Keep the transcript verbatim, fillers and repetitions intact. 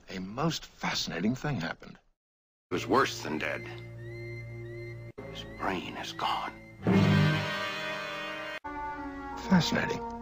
a most fascinating thing happened. It was worse than dead. His brain is gone. Fascinating.